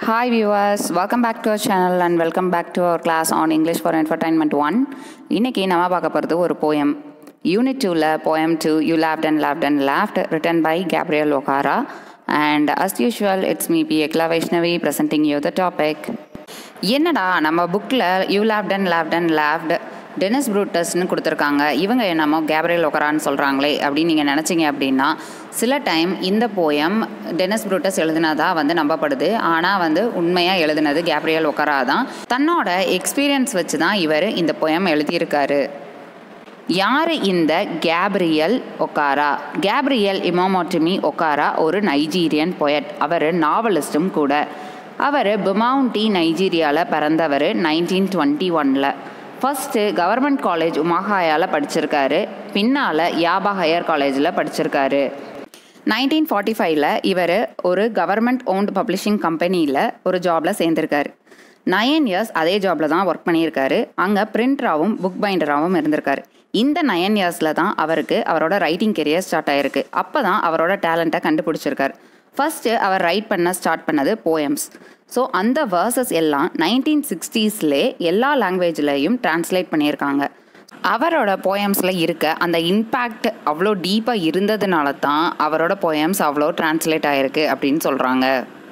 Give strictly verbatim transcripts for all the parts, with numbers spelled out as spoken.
Hi viewers, welcome back to our channel and welcome back to our class on English for Entertainment one. இன்னைக்கு நம்ம பார்க்க போகிறது ஒரு poem. Unit two ல poem two You Laughed and Laughed and Laughed written by Gabriel O'Hara, and as usual it's me P. Ekla Vaishnavi presenting you the topic. என்னடா நம்ம புக்கில் You Laughed and Laughed and Laughed Dennis ப்ரூட்டஸ்ன்னு கொடுத்துருக்காங்க, இவங்க என்னமோ Gabriel ஒகாரான்னு சொல்கிறாங்களே அப்படின்னு நீங்கள் நினச்சிங்க அப்படின்னா, சில டைம் இந்த போயம் டெனிஸ் ப்ரூட்டஸ் எழுதினதாக வந்து நம்பப்படுது. ஆனால் வந்து உண்மையாக எழுதினது கேப்ரியல் ஒகாரா தான். தன்னோட எக்ஸ்பீரியன்ஸ் வச்சு தான் இவர் இந்த போயம் எழுதியிருக்காரு. யார் இந்த கேப்ரியல் ஒகாரா? கேப்ரியல் இமோமோட்டமி ஒகாரா ஒரு நைஜீரியன் பொயட். அவர் நாவலிஸ்ட்டும் கூட. அவர் புமவுண்டி நைஜீரியாவில் பிறந்தவர் நைன்டீன் டுவெண்ட்டி ஒனில். ஃபஸ்ட்டு கவர்மெண்ட் காலேஜ் உமாஹாயாவில் படிச்சிருக்காரு. பின்னால் யாபா ஹையர் காலேஜில் படிச்சிருக்காரு. நைன்டீன் ஃபார்ட்டி ஃபைவ்ல இவர் ஒரு கவர்மெண்ட் ஓன்டு பப்ளிஷிங் கம்பெனியில் ஒரு ஜாபில் சேர்ந்துருக்காரு. நயன் இயர்ஸ் அதே ஜாபில் தான் ஒர்க் பண்ணியிருக்காரு. அங்கே பிரிண்டராகவும் புக் பைண்டராகவும் இருந்திருக்காரு. இந்த நயன் இயர்ஸில் தான் அவருக்கு அவரோட ரைட்டிங் கெரியர் ஸ்டார்ட் ஆகிருக்கு. அப்போ தான் அவரோட டேலண்ட்டை கண்டுபிடிச்சிருக்காரு. ஃபஸ்ட்டு அவர் ரைட் பண்ண ஸ்டார்ட் பண்ணது போயம்ஸ். ஸோ அந்த வேர்சஸ் எல்லாம் நைன்டீன் சிக்ஸ்டீஸ்லே எல்லா லாங்குவேஜ்லேயும் டிரான்ஸ்லேட் பண்ணியிருக்காங்க. அவரோட போயம்ஸில் இருக்க அந்த இம்பேக்ட் அவ்வளோ டீப்பாக இருந்ததுனால தான் அவரோட போயம்ஸ் அவ்வளோ டிரான்ஸ்லேட் ஆகிருக்கு அப்படின்னு சொல்கிறாங்க.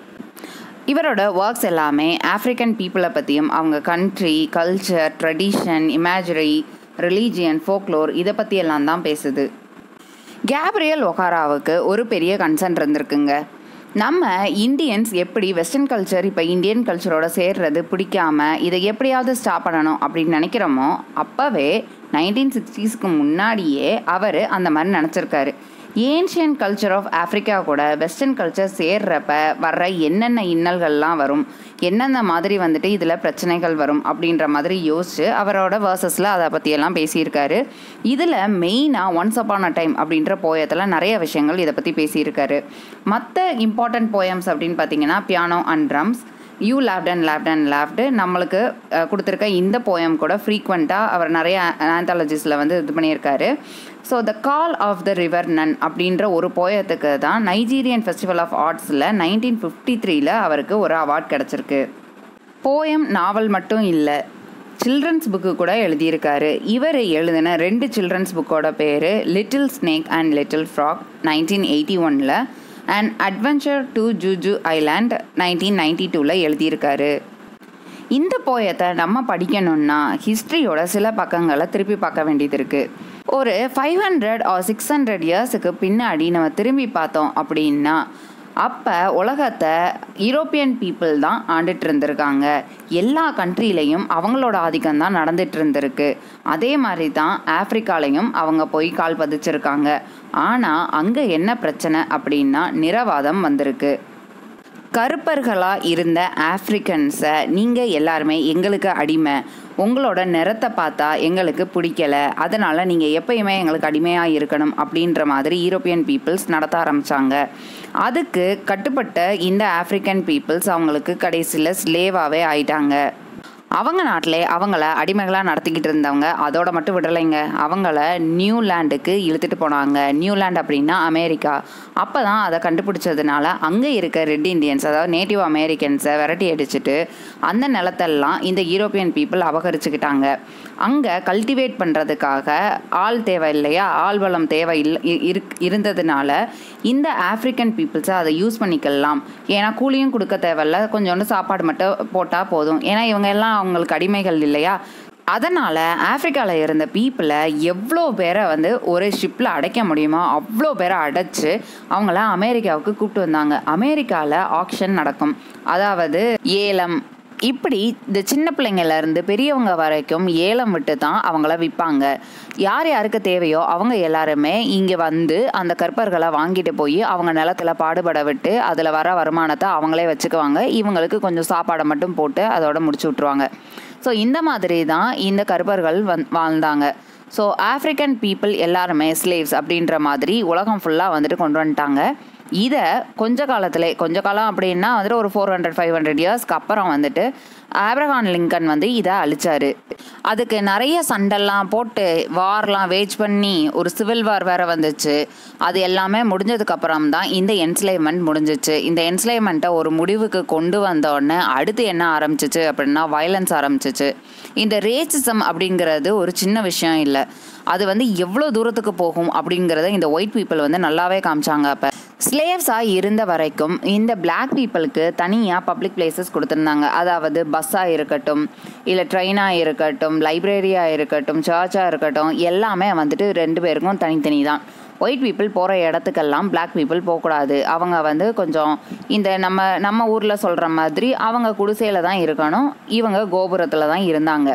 இவரோட ஒர்க்ஸ் எல்லாமே ஆஃப்ரிக்கன் பீப்புளை பற்றியும் அவங்க country, culture, tradition, imagery, religion, folklore இதை பற்றியெல்லாம் தான் பேசுது. கேப்ரியல் ஒகாராவுக்கு ஒரு பெரிய கன்சர்ன் இருந்திருக்குங்க. நம்ம இந்தியன்ஸ் எப்படி வெஸ்டர்ன் கல்ச்சர் இப்போ இந்தியன் கல்ச்சரோட சேர்றது பிடிக்காமல் இதை எப்படியாவது ஸ்டாப் பண்ணணும் அப்படின்னு நினைக்கிறோமோ, அப்போவே நைன்டீன் சிக்ஸ்டீஸ்க்கு முன்னாடியே அவர் அந்த மாதிரி நினச்சிருக்காரு. ஏன்ஷியன் கல்ச்சர் ஆஃப் ஆஃப்ரிக்கா கூட வெஸ்டர்ன் கல்ச்சர் சேர்றப்ப வர்ற என்னென்ன இன்னல்கள்லாம் வரும், என்னென்ன மாதிரி வந்துட்டு இதில் பிரச்சனைகள் வரும் அப்படின்ற மாதிரி யோசிச்சு அவரோட வேர்சஸில் அதை பற்றியெல்லாம் பேசியிருக்காரு. இதில் மெயினாக ஒன்ஸ் அப்பான் அ டைம் அப்படின்ற போயத்தில் நிறைய விஷயங்கள் இதை பற்றி பேசியிருக்காரு. மற்ற இம்பார்ட்டன்ட் போயம்ஸ் அப்படின்னு பார்த்தீங்கன்னா piano and drums, you laughed and laughed and laughed நம்மளுக்கு கொடுத்துருக்க இந்த போயம் கூட ஃப்ரீக்வெண்ட்டாக அவர் நிறைய ஆந்தாலஜிஸில் வந்து இது பண்ணியிருக்காரு. So the call of the river Nun அப்படின்ற ஒரு போயத்துக்கு தான் நைஜீரியன் ஃபெஸ்டிவல் ஆஃப் ஆர்ட்ஸில் நைன்டீன் ஃபிஃப்டி த்ரீல அவருக்கு ஒரு அவார்ட் கிடச்சிருக்கு. போயம் நாவல் மட்டும் இல்லை, சில்ட்ரன்ஸ் புக்கு கூட எழுதியிருக்காரு. இவர் எழுதின ரெண்டு சில்ட்ரன்ஸ் புக்கோட பேர் little snake and little frog nineteen eighty ஒனில் and adventure to Juju island nineteen ninety டூவில் எழுதியிருக்காரு. இந்த போயத்தை நம்ம படிக்கணும்னா ஹிஸ்ட்ரியோட சில பக்கங்களை திருப்பி பார்க்க வேண்டியது இருக்குது. ஒரு five hundred or six hundred இயர்ஸுக்கு பின்னாடி நம்ம திரும்பி பார்த்தோம் அப்படின்னா அப்போ உலகத்தை யூரோப்பியன் பீப்புள் தான் ஆண்டுட்டு இருந்திருக்காங்க. எல்லா கண்ட்ரிலையும் அவங்களோட ஆதிக்கம் தான் நடந்துட்டு இருந்திருக்கு. அதே மாதிரி தான் ஆஃப்ரிக்காலையும் அவங்க போய் கால் பதிச்சிருக்காங்க. ஆனால் அங்கே என்ன பிரச்சனை அப்படின்னா நிறவாதம் வந்திருக்கு. கருப்பர்களாக இருந்த ஆஃப்ரிக்கன்ஸை நீங்கள் எல்லாருமே எங்களுக்கு அடிமை, உங்களோட நிறத்தை பார்த்தா எங்களுக்கு பிடிக்கலை, அதனால் நீங்கள் எப்பயுமே எங்களுக்கு அடிமையாக இருக்கணும் அப்படின்ற மாதிரி யூரோப்பியன் பீப்புள்ஸ் நடத்த ஆரம்பித்தாங்க. அதுக்கு கட்டுப்பட்ட இந்த ஆஃப்ரிக்கன் பீப்புள்ஸ் அவங்களுக்கு கடைசியில் ஸ்லேவாகவே ஆயிட்டாங்க. அவங்க நாட்டிலே அவங்கள அடிமைகளாக நடத்திக்கிட்டு இருந்தவங்க அதோட மட்டும் விடலைங்க, அவங்கள நியூலாண்டுக்கு இழுத்துட்டு போனாங்க. நியூலாண்ட் அப்படின்னா அமெரிக்கா. அப்போ தான் அதை கண்டுபிடிச்சதுனால அங்கே இருக்க ரெட் இண்டியன்ஸ், அதாவது நேட்டிவ் அமெரிக்கன்ஸை விரட்டி அடிச்சுட்டு அந்த நிலத்தெல்லாம் இந்த யூரோப்பியன் பீப்புள் அபகரிச்சுக்கிட்டாங்க. அங்கே கல்டிவேட் பண்ணுறதுக்காக ஆள் தேவை இல்லையா, ஆள் வளம் தேவை இல்லை இருந்ததுனால இந்த ஆஃப்ரிக்கன் பீப்புள்ஸை அதை யூஸ் பண்ணிக்கலாம். ஏன்னா கூலியும் கொடுக்க தேவையில்ல, கொஞ்சோண்டு சாப்பாடு மட்டும் போட்டால் போதும். ஏன்னா இவங்க எல்லாம் அவங்களுக்கு அடிமைகள் இல்லையா. அதனால் ஆஃப்ரிக்காவில் இருந்த பீப்புளை எவ்வளோ பேரை வந்து ஒரு ஷிப்பில் அடைக்க முடியுமோ அவ்வளோ பேரை அடைச்சி அவங்கள அமெரிக்காவுக்கு கூப்பிட்டு வந்தாங்க. அமெரிக்காவில் ஆக்ஷன் நடக்கும், அதாவது ஏலம். இப்படி இந்த சின்ன பிள்ளைங்கள்லேருந்து பெரியவங்க வரைக்கும் ஏலம் விட்டு தான் அவங்கள விற்பாங்க. யார் யாருக்கு தேவையோ அவங்க எல்லாருமே இங்கே வந்து அந்த கற்பர்களை வாங்கிட்டு போய் அவங்க நிலத்தில் பாடுபட விட்டு அதில் வர வருமானத்தை அவங்களே வச்சுக்குவாங்க. இவங்களுக்கு கொஞ்சம் சாப்பாடை மட்டும் போட்டு அதோட முடிச்சு விட்ருவாங்க. ஸோ இந்த மாதிரி தான் இந்த கற்பர்கள் வந் வாழ்ந்தாங்க. ஸோ ஆஃப்ரிக்கன் பீப்புள் எல்லாருமே ஸ்லேவ்ஸ் அப்படின்ற மாதிரி உலகம் ஃபுல்லாக வந்துட்டு கொண்டு வந்துட்டாங்க. இதை கொஞ்ச காலத்தில் கொஞ்ச காலம் அப்படின்னா வந்துட்டு ஒரு ஃபோர் ஹண்ட்ரட் ஃபைவ் ஹண்ட்ரட் இயர்ஸ்க்கு அப்புறம் வந்துட்டு ஆப்ரஹாம் லிங்கன் வந்து இதை அழிச்சார். அதுக்கு நிறைய சண்டெல்லாம் போட்டு வார்லாம் வேஜ் பண்ணி ஒரு சிவில் வார் வேறு வந்துச்சு. அது எல்லாமே முடிஞ்சதுக்கப்புறம் தான் இந்த என்ஸ்லேவ்மெண்ட் முடிஞ்சிச்சு. இந்த என்ஸ்லேவ்மெண்ட்டை ஒரு முடிவுக்கு கொண்டு வந்தோடனே அடுத்து என்ன ஆரம்பிச்சிச்சு அப்படின்னா வயலன்ஸ் ஆரம்பிச்சிச்சு. இந்த ரேசிசம் அப்படிங்கிறது ஒரு சின்ன விஷயம் இல்லை, அது வந்து எவ்வளோ தூரத்துக்கு போகும் அப்படிங்கிறத இந்த ஒயிட் பீப்புள் வந்து நல்லாவே காமிச்சாங்க. அப்போ ஸ்லேவ்ஸாக இருந்த வரைக்கும் இந்த பிளாக் பீப்புளுக்கு தனியாக பப்ளிக் பிளேசஸ் கொடுத்துருந்தாங்க. அதாவது பஸ்ஸாக இருக்கட்டும், இல்லை ட்ரெயினாக இருக்கட்டும், லைப்ரரியாக இருக்கட்டும், சர்ச்சாக இருக்கட்டும், எல்லாமே வந்துட்டு ரெண்டு பேருக்கும் தனித்தனி தான். ஒயிட் பீப்புள் போகிற இடத்துக்கெல்லாம் பிளாக் பீப்புள் போகக்கூடாது. அவங்க வந்து கொஞ்சம் இந்த நம்ம நம்ம ஊரில் சொல்கிற மாதிரி அவங்க குடிசையில் தான் இருக்கணும், இவங்க கோபுரத்தில் தான் இருந்தாங்க.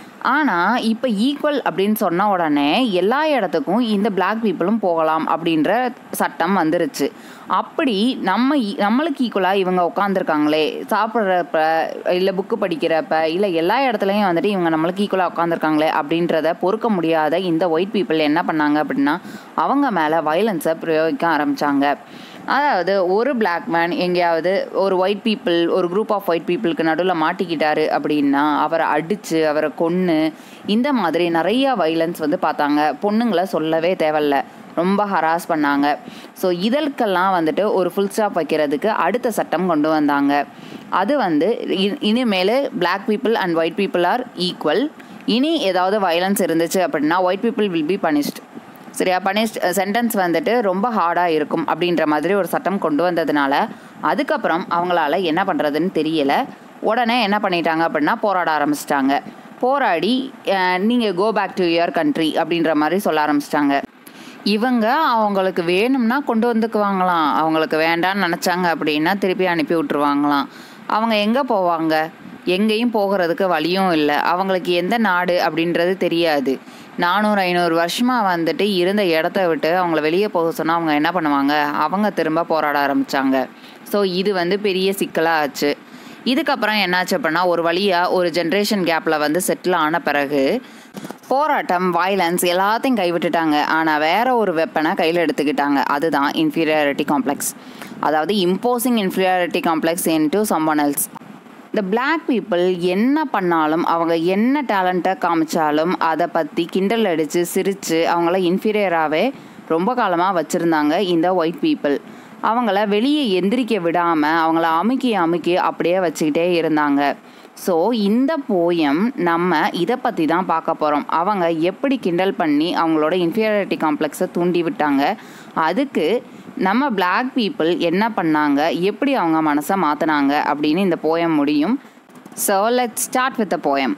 ஆனால் இப்போ ஈக்குவல் அப்படின்னு சொன்ன உடனே எல்லா இடத்துக்கும் இந்த பிளாக் பீப்புளும் போகலாம் அப்படின்ற சட்டம் வந்துருச்சு. அப்படி நம்ம நம்மளுக்கு ஈக்குவலாக இவங்க உட்காந்துருக்காங்களே, சாப்பிட்றப்ப இல்லை புக்கு படிக்கிறப்ப இல்லை எல்லா இடத்துலையும் வந்துட்டு இவங்க நம்மளுக்கு ஈக்குவலாக உட்காந்துருக்காங்களே அப்படின்றத பொறுக்க முடியாத இந்த ஒயிட் பீப்புள் என்ன பண்ணாங்க அப்படின்னா அவங்க மேலே வயலன்ஸை பிரயோகிக்க ஆரம்பித்தாங்க. அதாவது ஒரு பிளாக் மேன் எங்கேயாவது ஒரு ஒயிட் பீப்புள் ஒரு குரூப் ஆஃப் ஒயிட் பீப்புளுக்கு நடுவில் மாட்டிக்கிட்டாரு அப்படின்னா அவரை அடித்து அவரை கொன்று இந்த மாதிரி நிறையா வைலன்ஸ் வந்து பார்த்தாங்க. பொண்ணுங்களை சொல்லவே தேவையில்ல, ரொம்ப ஹராஸ் பண்ணாங்க. ஸோ இதற்கெல்லாம் வந்துட்டு ஒரு ஃபுல் ஸ்டாப் வைக்கிறதுக்கு அடுத்த சட்டம் கொண்டு வந்தாங்க. அது வந்து இனிமேல் black people and white people are equal. இனி ஏதாவது வயலன்ஸ் இருந்துச்சு அப்படின்னா white people will be punished. சரியா, பனிஷ் சென்டென்ஸ் வந்துட்டு ரொம்ப ஹார்டாக இருக்கும் அப்படின்ற மாதிரி ஒரு சட்டம் கொண்டு வந்ததுனால அதுக்கப்புறம் அவங்களால என்ன பண்ணுறதுன்னு தெரியல. உடனே என்ன பண்ணிட்டாங்க அப்படின்னா போராட ஆரம்பிச்சிட்டாங்க. போராடி நீங்கள் go back to your country அப்படின்ற மாதிரி சொல்ல ஆரம்பிச்சிட்டாங்க. இவங்க அவங்களுக்கு வேணும்னா கொண்டு வந்துக்குவாங்களாம், அவங்களுக்கு வேண்டான்னு நினச்சாங்க அப்படின்னா திருப்பி அனுப்பி விட்டுருவாங்களாம். அவங்க எங்கே போவாங்க? எங்கேயும் போகிறதுக்கு வழியும் இல்லை. அவங்களுக்கு எந்த நாடு அப்படின்றது தெரியாது. நானூறு ஐநூறு வருஷமாக வந்துட்டு இருந்த இடத்த விட்டு அவங்கள வெளியே போக சொன்னால் அவங்க என்ன பண்ணுவாங்க? அவங்க திரும்ப போராட ஆரம்பித்தாங்க. ஸோ இது வந்து பெரிய சிக்கலாக ஆச்சு. இதுக்கப்புறம் என்னாச்சு அப்படின்னா ஒரு வழியாக ஒரு ஜென்ரேஷன் கேப்பில் வந்து செட்டில் ஆன பிறகு போராட்டம் வயலன்ஸ் எல்லாத்தையும் கைவிட்டுட்டாங்க. ஆனால் வேற ஒரு வெப்பனை கையில் எடுத்துக்கிட்டாங்க. அதுதான் இன்ஃபீரியாரிட்டி காம்ப்ளெக்ஸ். அதாவது imposing inferiority complex into someone else. இந்த பிளாக் பீப்புள் என்ன பண்ணாலும் அவங்க என்ன டேலண்ட்டை காமிச்சாலும் அதை பற்றி கிண்டல் அடித்து சிரித்து அவங்கள இன்ஃபீரியராகவே ரொம்ப காலமாக வச்சுருந்தாங்க இந்த ஒயிட் பீப்புள். அவங்கள வெளியே எந்திரிக்க விடாமல் அவங்கள அமுக்கி அமுக்கி அப்படியே வச்சுக்கிட்டே இருந்தாங்க. ஸோ இந்த போயம் நம்ம இதை பற்றி தான் பார்க்க போகிறோம். அவங்க எப்படி கிண்டல் பண்ணி அவங்களோட இன்ஃபீரியாரிட்டி காம்ப்ளெக்ஸை தூண்டி விட்டாங்க, அதுக்கு நம்ம பிளாக் பீப்புள் என்ன பண்ணாங்க, எப்படி அவங்க மனசை மாற்றினாங்க அப்படின்னு இந்த போயம் முடியும். So let's start with the poem.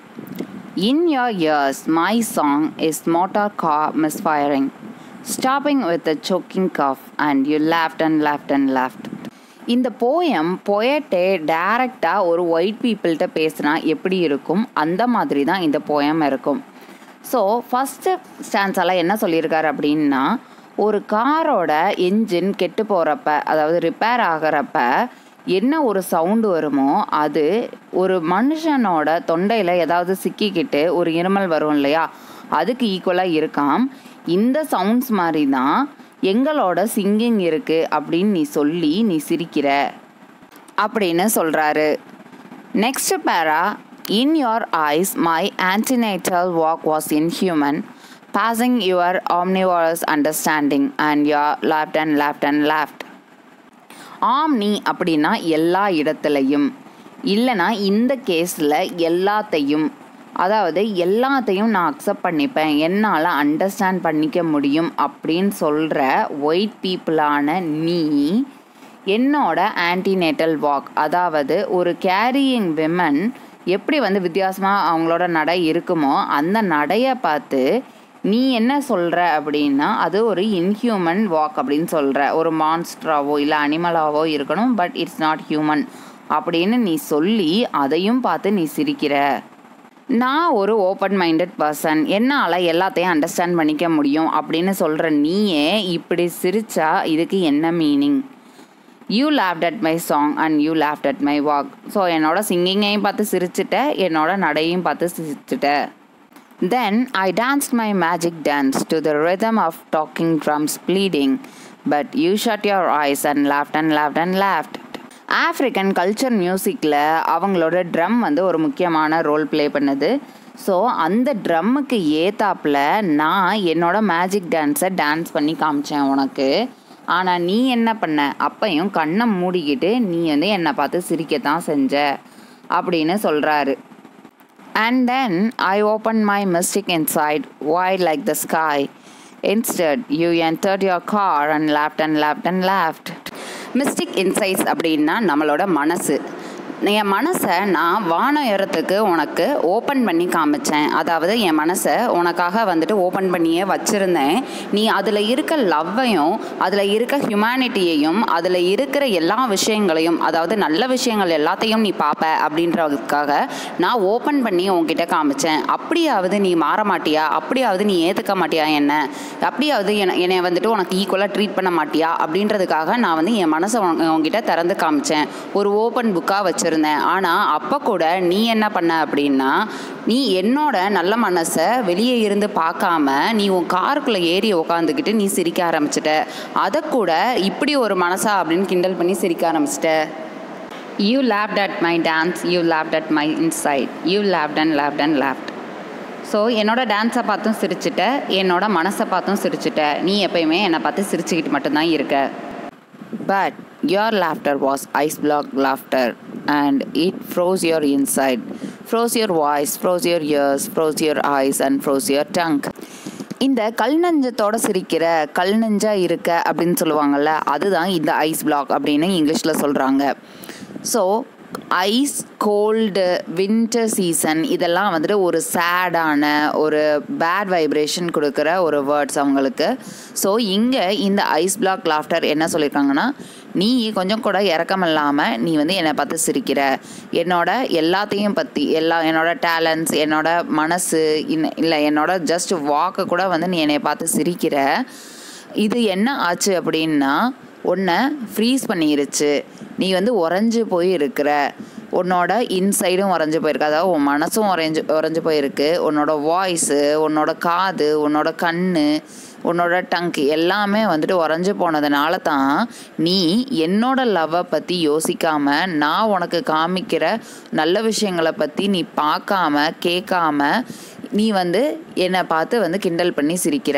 In your ears my song is motor car misfiring, stopping with a choking cough and you laughed and laughed and laughed. இந்த போயம் பொயட்டே டைரெக்டாக ஒரு ஒயிட் பீப்புள்கிட்ட பேசுனா எப்படி இருக்கும் அந்த மாதிரி தான் இந்த போயம் இருக்கும். ஸோ ஃபஸ்ட்டு ஸ்டான்ஸால் என்ன சொல்லியிருக்காரு அப்படின்னா ஒரு காரோட என்ஜின் கெட்டு போகிறப்ப அதாவது ரிப்பேர் ஆகிறப்ப என்ன ஒரு சவுண்டு வருமோ அது ஒரு மனுஷனோட தொண்டையில் ஏதாவது சிக்கிக்கிட்டு ஒரு இருமல் வரும் இல்லையா, அதுக்கு ஈக்குவலாக இருக்காம். இந்த சவுண்ட்ஸ் மாதிரி தான் எங்களோட சிங்கிங் இருக்குது அப்படின்னு நீ சொல்லி நீ சிரிக்கிற அப்படின்னு சொல்கிறாரு. Next para, in your eyes my antenatal walk was inhuman, passing your omnivorous understanding and your laughed and laughed and laughed. Omni அப்படின்னா எல்லா இடத்துலையும், இல்லைனா இந்த கேஸில் எல்லாத்தையும், அதாவது எல்லாத்தையும் நான் அக்செப்ட் பண்ணிப்பேன், என்னால் அண்டர்ஸ்டாண்ட் பண்ணிக்க முடியும் அப்படின்னு சொல்கிற ஒயிட் பீப்புளான நீ என்னோட ஆன்டினேட்டல் வாக், அதாவது ஒரு கேரியிங் விமன் எப்படி வந்து வித்தியாசமாக அவங்களோட நடை இருக்குமோ அந்த நடையை பார்த்து நீ என்ன சொல்கிற அப்படின்னா அது ஒரு இன்ஹியூமன் வாக் அப்படின்னு சொல்கிற, ஒரு மான்ஸ்ட்ராவோ இல்லை அனிமலாவோ இருக்கணும், பட் இட்ஸ் நாட் ஹியூமன் அப்படின்னு நீ சொல்லி அதையும் பார்த்து நீ சிரிக்கிற. நான் ஒரு ஓப்பன் மைண்டட் பர்சன், என்னால் எல்லாத்தையும் அண்டர்ஸ்டாண்ட் பண்ணிக்க முடியும் அப்படின்னு சொல்கிற நீயே இப்படி சிரிச்சா இதுக்கு என்ன meaning? You laughed at my song and you laughed at my walk. So என்னோட சிங்கிங்கையும் பார்த்து சிரிச்சிட்ட, என்னோட நடையும் பார்த்து சிரிச்சிட்ட. Then I danced my magic dance to the rhythm of talking drums bleeding, but you shut your eyes and laughed and laughed and laughed. African culture மியூசிக்கில் அவங்களோட ட்ரம் வந்து ஒரு முக்கியமான ரோல் ப்ளே பண்ணுது. ஸோ அந்த ட்ரம்முக்கு ஏத்தாப்பில் நான் என்னோடய மேஜிக் டான்ஸை டான்ஸ் பண்ணி காமிச்சேன் உனக்கு. ஆனால் நீ என்ன பண்ண, அப்பையும் கண்ணை மூடிக்கிட்டு நீ வந்து என்னை பார்த்து சிரிக்கத்தான் செஞ்ச அப்படின்னு சொல்கிறாரு. And then I opened my mystic inside, wide like the sky. Instead, you entered your car and laughed and laughed and laughed. Mystic insights அப்படின்னா நம்மளோட மனசு. என் மனசை நான் வான உயரத்துக்கு உனக்கு ஓப்பன் பண்ணி காமிச்சேன். அதாவது என் மனசை உனக்காக வந்துட்டு ஓப்பன் பண்ணியே வச்சுருந்தேன். நீ அதில் இருக்க லவ்வையும் அதில் இருக்க ஹியூமனிட்டியையும் அதில் இருக்கிற எல்லா விஷயங்களையும், அதாவது நல்ல விஷயங்கள் எல்லாத்தையும் நீ பார்ப்ப அப்படின்றதுக்காக நான் ஓப்பன் பண்ணி உன்கிட்ட காமிச்சேன். அப்படியாவது நீ மாற மாட்டியா, அப்படியாவது நீ ஏற்றுக்க மாட்டியா என்ன, அப்படியாவது என என்னை வந்துட்டு உனக்கு ஈக்குவலாக ட்ரீட் பண்ண மாட்டியா அப்படின்றதுக்காக நான் வந்து என் மனசை உன்கிட்ட திறந்து காமிச்சேன். ஒரு ஓப்பன் புக்காக வச்சு இருந்தேன். ஆனால் அப்போ கூட நீ என்ன பண்ண அப்படின்னா, நீ என்னோட நல்ல மனசை வெளியே இருந்து பார்க்காம நீ உன் காருக்குள்ளே ஏறி உக்காந்துக்கிட்டு நீ சிரிக்க ஆரம்பிச்சிட்ட. அதை கூட இப்படி ஒரு மனசா அப்படின்னு கிண்டல் பண்ணி சிரிக்க ஆரம்பிச்சிட்ட. You laughed at my dance, you laughed at my inside, you laughed and laughed and laughed. So என்னோட டான்ஸை பார்த்தும் சிரிச்சிட்ட, என்னோட மனசை பார்த்தும் சிரிச்சிட்ட. நீ எப்பயுமே என்னை பார்த்து சிரிச்சுக்கிட்டு மட்டும்தான் இருக்க. But your laughter was ice block laughter and it froze your inside, froze your voice, froze your ears, froze your eyes and froze your tongue. இந்த கல் நெஞ்சத்தோட சிரிக்கிற கல் நெஞ்சா இருக்க அப்படின்னு சொல்லுவாங்கள்ல, அதுதான் இந்த ஐஸ் பிளாக் அப்படின்னு இங்கிலீஷில் சொல்கிறாங்க. So ice, cold, winter season இதெல்லாம் வந்துட்டு ஒரு சேடான ஒரு பேட் வைப்ரேஷன் கொடுக்குற ஒரு வேர்ட்ஸ் அவங்களுக்கு. ஸோ இங்கே இந்த ஐஸ் பிளாக் லாஃப்டர் என்ன சொல்லியிருக்காங்கன்னா, நீ கொஞ்சம் கூட இறக்கம் இல்லாமல் நீ வந்து என்னை பார்த்து சிரிக்கிற, என்னோட எல்லாத்தையும் பற்றி எல்லா என்னோட டேலண்ட்ஸ், என்னோட மனசு, இன்ன இல்லை என்னோட ஜஸ்ட் வாக்கை கூட வந்து நீ என்னை பார்த்து சிரிக்கிற. இது என்ன ஆச்சு அப்படின்னா, உன்னை ஃப்ரீஸ் பண்ணிருச்சு. நீ வந்து உறைஞ்சி போய் இருக்கிற, உன்னோட இன்சைடும் உறைஞ்சி போயிருக்கு, அதாவது உன் மனசும் உறைஞ்சி உறைஞ்சி போயிருக்கு. உன்னோட வாய்ஸு, உன்னோட காது, உன்னோட கண், உன்னோட டங்க் எல்லாமே வந்துட்டு உறைஞ்சி போனதுனால தான் நீ என்னோட லவ்வை பற்றி யோசிக்காமல், நான் உனக்கு காமிக்கிற நல்ல விஷயங்களை பற்றி நீ பார்க்காம கேட்காம நீ வந்து என்னை பார்த்து வந்து கிண்டல் பண்ணி சிரிக்கிற.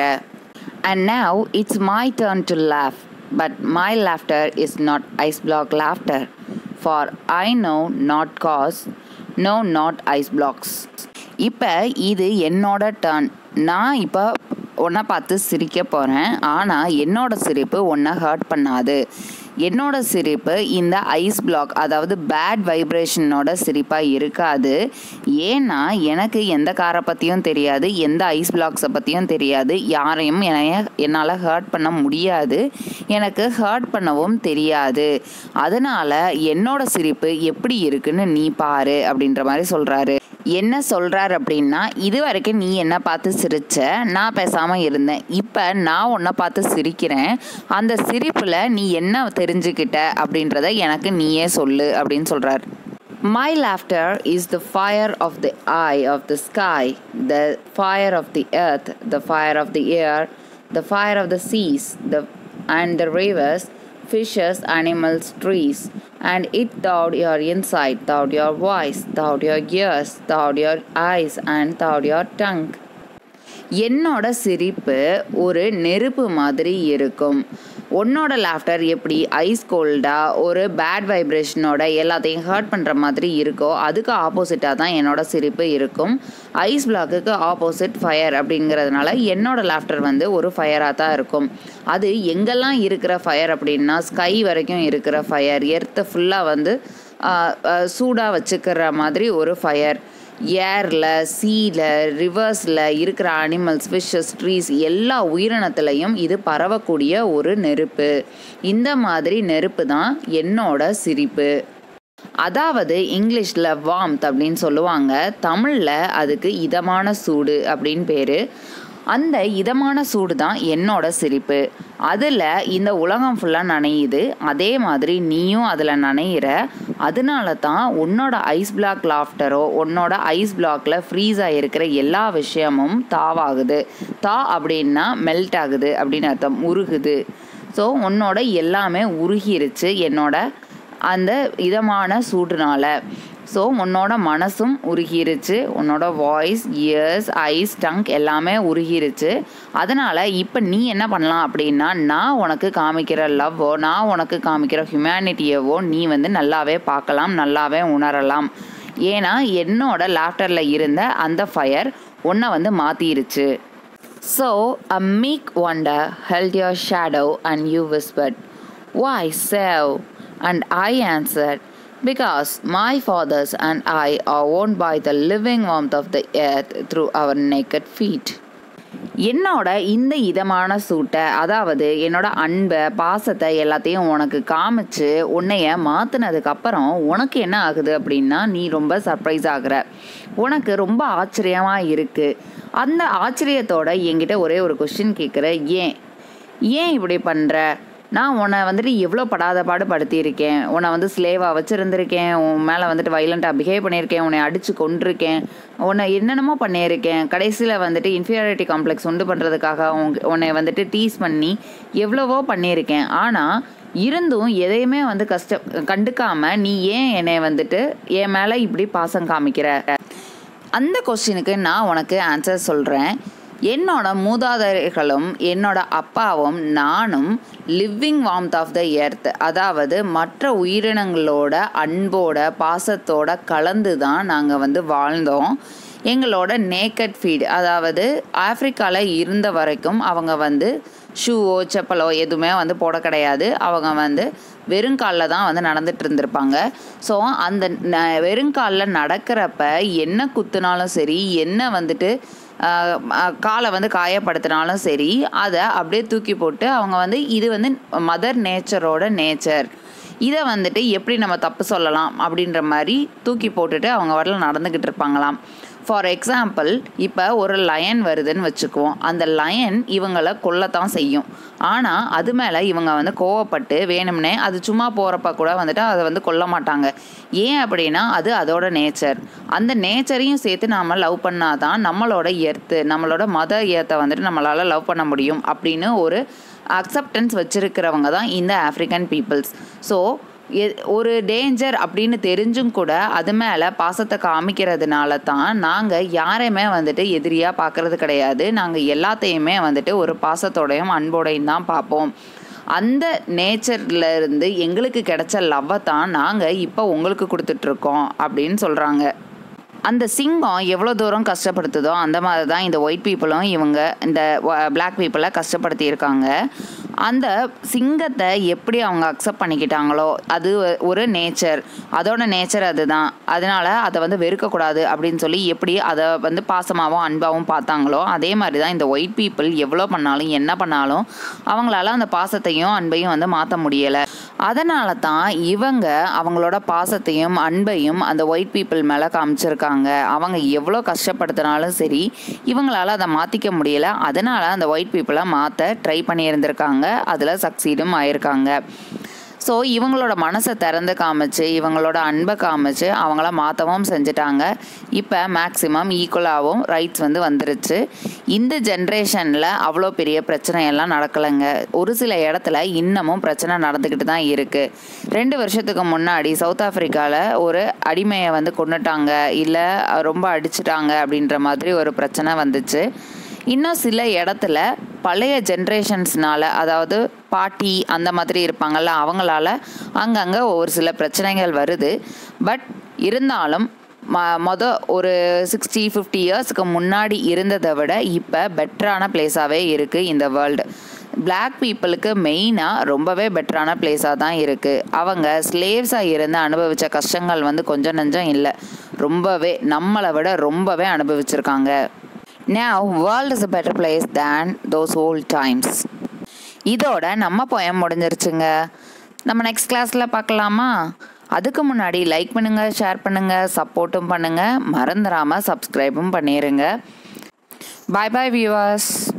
And now it's my turn to laugh. But my laughter is not ice block laughter, for I know not cause, no not ice blocks. இப்போ இது என்னோட டர்ன். நான் இப்போ உன்னை பார்த்து சிரிக்க போகிறேன். ஆனால் என்னோட சிரிப்பு உன்னை ஹர்ட் பண்ணாது. என்னோட சிரிப்பு இந்த ஐஸ் பிளாக், அதாவது பேட் வைப்ரேஷனோட சிரிப்பாக இருக்காது. ஏன்னா எனக்கு எந்த காரை பற்றியும் தெரியாது, எந்த ஐஸ் பிளாக்ஸை பற்றியும் தெரியாது, யாரையும் என்னைய என்னால் ஹர்ட் பண்ண முடியாது, எனக்கு ஹர்ட் பண்ணவும் தெரியாது. அதனால் என்னோட சிரிப்பு எப்படி இருக்குன்னு நீ பாரு அப்படின்ற மாதிரி சொல்கிறாரு. என்ன சொல்கிறார் அப்படின்னா, இது வரைக்கும் நீ என்னை பார்த்து சிரிச்ச, நான் பேசாமல் இருந்தேன். இப்போ நான் உன்னை பார்த்து சிரிக்கிறேன். அந்த சிரிப்பில் நீ என்ன தெரிஞ்சுக்கிட்ட அப்படின்றத எனக்கு நீயே சொல்லு அப்படின்னு சொல்கிறார். My laughter is the fire of the eye of the sky, the fire of the earth, the fire of the air, the fire of the seas, the and the rivers, fishes, animals, trees, and it thawed your inside, thawed your voice, thawed your ears, thawed your eyes, and thawed your tongue. என்னோட சிரிப்பு ஒரு நெருப்பு மாதிரி இருக்கும். உன்னோட laughter எப்படி ice கோல்டாக ஒரு பேட் வைப்ரேஷனோட எல்லாத்தையும் ஹர்ட் பண்ணுற மாதிரி இருக்கோ, அதுக்கு ஆப்போசிட்டாக தான் என்னோட சிரிப்பு இருக்கும். ஐஸ் பிளாக்குக்கு ஆப்போசிட் ஃபயர் அப்படிங்கிறதுனால என்னோட லாஃப்டர் வந்து ஒரு ஃபயராக தான் இருக்கும். அது எங்கெல்லாம் இருக்கிற ஃபயர் அப்படின்னா, ஸ்கை வரைக்கும் இருக்கிற ஃபயர், எர்த்தை ஃபுல்லாக வந்து சூடாக வச்சுக்கிற மாதிரி ஒரு ஃபயர். ஏரில், சீல, ரிவர்ஸில் இருக்கிற அனிமல்ஸ், ஃபிஷ்ஷஸ், ட்ரீஸ் எல்லா உயிரினத்துலையும் இது பரவக்கூடிய ஒரு நெருப்பு. இந்த மாதிரி நெருப்பு தான் என்னோட சிரிப்பு. அதாவது இங்கிலீஷில் வார்ம்த் அப்படின்னு சொல்லுவாங்க, தமிழில் அதுக்கு இதமான சூடு அப்படின்னு பேர். அந்த இதமான சூடு தான் என்னோட சிரிப்பு. அதில் இந்த உலகம் ஃபுல்லாக நனையுது, அதே மாதிரி நீயும் அதில் நனையிற. அதனால தான் உன்னோட ஐஸ் பிளாக் லாஃப்டரோ, உன்னோட ஐஸ் பிளாக்ல ஃப்ரீஸ் ஆகிருக்கிற எல்லா விஷயமும் தாவாகுது. தா அப்படின்னா மெல்ட் ஆகுது அப்படின்னு அர்த்தம், உருகுது. ஸோ உன்னோட எல்லாமே உருகிருச்சு என்னோட அந்த இதமான சூடுனால. ஸோ உன்னோட மனசும் உருகிருச்சு, உன்னோட வாய்ஸ், இயர்ஸ், ஐஸ், டங்க் எல்லாமே உருகிருச்சு. அதனால் இப்போ நீ என்ன பண்ணலாம் அப்படின்னா, நான் உனக்கு காமிக்கிற லவ்வோ நான் உனக்கு காமிக்கிற ஹியூமனிட்டியவோ நீ வந்து நல்லாவே பார்க்கலாம், நல்லாவே உணரலாம். ஏன்னா என்னோட லாஃப்டரில் இருந்த அந்த ஃபயர் உன்னை வந்து மாற்றிருச்சு. So a meek wonder held your shadow and you whispered, "Why so?" And I answered, "Because my fathers and I are owned by the living warmth of the earth through our naked feet." என்னோட இந்த இதமான சூட்டை, அதாவது என்னோட அன்பை, பாசத்தை எல்லாத்தையும் உனக்கு காமிச்சு உன்னைய மாற்றினதுக்கப்புறம் உனக்கு என்ன ஆகுது அப்படின்னா, நீ ரொம்ப சர்ப்ரைஸ் ஆகுற. உனக்கு ரொம்ப ஆச்சரியமாக இருக்குது. அந்த ஆச்சரியத்தோட என்கிட்ட ஒரே ஒரு கொஸ்டின் கேட்குற, ஏன் ஏன் இப்படி பண்ணுற? நான் உன்னை வந்துட்டு எவ்வளோ படாத பாடு படுத்தியிருக்கேன், உன்னை வந்து ஸ்லேவாக வச்சுருந்துருக்கேன், உன் மேலே வந்துட்டு வைலண்ட்டாக பிஹேவ் பண்ணியிருக்கேன், உன்னை அடித்து கொண்டிருக்கேன், உன்னை என்னென்னமோ பண்ணியிருக்கேன். கடைசியில் வந்துட்டு இன்ஃபீரியாரிட்டி காம்ப்ளெக்ஸ் உண்டு பண்ணுறதுக்காக உன் உன்னை வந்துட்டு டீஸ் பண்ணி எவ்வளவோ பண்ணியிருக்கேன். ஆனால் இருந்தும் எதையுமே வந்து கஷ்ட கண்டுக்காமல் நீ ஏன் என்னை வந்துட்டு என் மேலே இப்படி பாசம் காமிக்கிற? அந்த கொஸ்டினுக்கு நான் உனக்கு ஆன்சர் சொல்கிறேன். என்னோட மூதாதையர்களும் என்னோட அப்பாவும் நானும் living warmth of the earth, அதாவது மற்ற உயிரினங்களோட அன்போட பாசத்தோட கலந்து தான் நாங்கள் வந்து வாழ்ந்தோம். எங்களோட நேக்கட் ஃபீட், அதாவது ஆஃப்ரிக்காவில் இருந்த வரைக்கும் அவங்க வந்து ஷூவோ செப்பலோ எதுவுமே வந்து போட கிடையாது. அவங்க வந்து வெறுங்காலில் தான் வந்து நடந்துட்டு இருந்திருப்பாங்க. ஸோ அந்த வெறுங்காலில் நடக்கிறப்ப என்ன குத்துனாலும் சரி, என்ன வந்துட்டு காலை வந்து காயப்படுத்தினாலும் சரி, அதை அப்படியே தூக்கி போட்டு அவங்க வந்து இது வந்து மதர் நேச்சரோட நேச்சர், இதை வந்துட்டு எப்படி நம்ம தப்பு சொல்லலாம் அப்படின்ற மாதிரி தூக்கி போட்டுட்டு அவங்க வரல நடந்துக்கிட்டு இருப்பாங்களாம். ஃபார் எக்ஸாம்பிள், இப்போ ஒரு லயன் வருதுன்னு வச்சுக்குவோம். அந்த லயன் இவங்களை கொல்லத்தான் செய்யும். ஆனால் அது மேலே இவங்க வந்து கோவப்பட்டு வேணும்னே அது சும்மா போகிறப்ப கூட வந்துட்டு அதை வந்து கொல்ல மாட்டாங்க. ஏன் அப்படின்னா அது அதோட நேச்சர். அந்த நேச்சரையும் சேர்த்து நாம் லவ் பண்ணாதான் நம்மளோட எர்த்து, நம்மளோட மத எர்த்தை வந்துட்டு நம்மளால் லவ் பண்ண முடியும் அப்படின்னு ஒரு அக்செப்டன்ஸ் வச்சுருக்கிறவங்க தான் இந்த ஆஃப்ரிக்கன் பீப்புள்ஸ். ஸோ ஒரு டேஞ்சர் அப்படின்னு தெரிஞ்சும் கூட அது மேலே பாசத்தை காமிக்கிறதுனால தான் நாங்கள் யாரையுமே வந்துட்டு எதிரியாக பார்க்குறது கிடையாது. நாங்கள் எல்லாத்தையுமே வந்துட்டு ஒரு பாசத்தோடையும் அன்போடையும் தான் பார்ப்போம். அந்த நேச்சரில் இருந்து எங்களுக்கு கிடைச்ச லவ்வை தான் நாங்கள் இப்போ உங்களுக்கு கொடுத்துட்ருக்கோம் அப்படின்னு சொல்கிறாங்க. அந்த சிங்கம் எவ்வளோ தூரம் கஷ்டப்படுத்துதோ அந்த மாதிரி தான் இந்த ஒயிட் பீப்புளும் இவங்க இந்த பிளாக் பீப்புளை கஷ்டப்படுத்தியிருக்காங்க. அந்த சிங்கத்தை எப்படி அவங்க அக்செப்ட் பண்ணிக்கிட்டாங்களோ, அது ஒரு நேச்சர், அதோட நேச்சர் அதுதான், அதனால் அதை வந்து வெறுக்கக்கூடாது அப்படின்னு சொல்லி எப்படி அதை வந்து பாசமாகவும் அன்பாகவும் பார்த்தாங்களோ, அதே மாதிரி தான் இந்த ஒயிட் பீப்புள் எவ்வளோ பண்ணாலும் என்ன பண்ணாலும் அவங்களால அந்த பாசத்தையும் அன்பையும் வந்து மாற்ற முடியலை. அதனால தான் இவங்க அவங்களோட பாசத்தையும் அன்பையும் அந்த ஒயிட் பீப்புள் மேலே காமிச்சிருக்காங்க. அவங்க எவ்வளோ கஷ்டப்படுத்தினாலும் சரி இவங்களால அதை மாற்றிக்க முடியலை. அதனால் அந்த ஒயிட் பீப்புளை மாற்ற ட்ரை பண்ணியிருந்திருக்காங்க, அதில் சக்சீடும் ஆயிருக்காங்க. ஸோ இவங்களோட மனசை திறந்து காமிச்சு இவங்களோட அன்பை காமிச்சு அவங்கள மாற்றவும் செஞ்சுட்டாங்க. இப்போ மேக்ஸிமம் ஈக்குவலாகவும் ரைட்ஸ் வந்து வந்துருச்சு. இந்த ஜென்ரேஷனில் அவ்வளோ பெரிய பிரச்சனையெல்லாம் நடக்கலைங்க. ஒரு சில இடத்துல இன்னமும் பிரச்சனை நடந்துக்கிட்டு தான் இருக்குது. ரெண்டு வருஷத்துக்கு முன்னாடி சவுத் ஆஃப்ரிக்காவில் ஒரு அடிமையை வந்து கொன்னுட்டாங்க, இல்லை ரொம்ப அடிச்சிட்டாங்க அப்படின்ற மாதிரி ஒரு பிரச்சனை வந்துச்சு. இன்னும் சில இடத்துல பழைய ஜென்ரேஷன்ஸ்னால, அதாவது பாட்டி அந்த மாதிரி இருப்பாங்கள்ல, அவங்களால அங்கங்கே ஒரு சில பிரச்சனைகள் வருது. பட் இருந்தாலும் ம மொதல் ஒரு சிக்ஸ்டி ஃபிஃப்டி இயர்ஸ்க்கு முன்னாடி இருந்ததை விட இப்போ பெட்டரான பிளேஸாகவே இருக்குது இந்த வேர்ல்டு. பிளாக் பீப்புளுக்கு மெயினாக ரொம்பவே பெட்டரான பிளேஸாக தான் இருக்குது. அவங்க ஸ்லேவ்ஸாக இருந்து அனுபவித்த கஷ்டங்கள் வந்து கொஞ்சம் நஞ்சம் இல்லை, ரொம்பவே நம்மளை விட ரொம்பவே அனுபவிச்சிருக்காங்க. Now world is a better place than those old times. இதோட நம்ம போயம் முடிஞ்சிருச்சுங்க. நம்ம நெக்ஸ்ட் கிளாஸில் பார்க்கலாமா? அதுக்கு முன்னாடி லைக் பண்ணுங்கள், ஷேர் பண்ணுங்கள், சப்போர்ட்டும் பண்ணுங்கள், மறந்துடாமல் சப்ஸ்கிரைபும் பண்ணிடுங்க. Bye bye viewers.